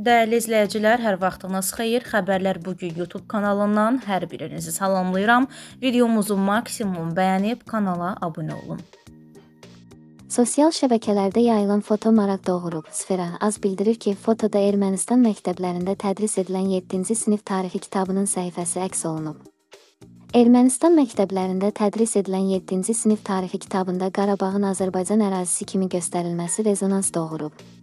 Dəyərli izləyicilər, hər vaxtınız xeyir. Xəbərlər bugün YouTube kanalından hər birinizi salamlayıram. Videomuzu maksimum bəyənib kanala abunə olun. Sosial şəbəkələrdə yayılan foto maraq doğurub. Sfera az bildirir ki, fotoda Ermənistan məktəblərində tədris edilən 7-ci sinif tarixi kitabının səhifəsi əks olunub. Ermənistan məktəblərində tədris edilən 7-ci sinif tarixi kitabında Qarabağın Azərbaycan ərazisi kimi göstərilməsi rezonans doğurub.